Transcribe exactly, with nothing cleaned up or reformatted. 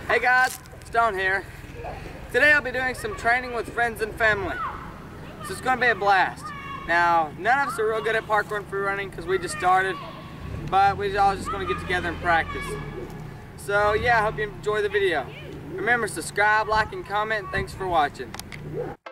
Hey guys, Stone here. Today I'll be doing some training with friends and family. So it's going to be a blast. Now, none of us are real good at parkour and free running because we just started, but we're all just going to get together and practice. So yeah, I hope you enjoy the video. Remember, subscribe, like, and comment. Thanks for watching.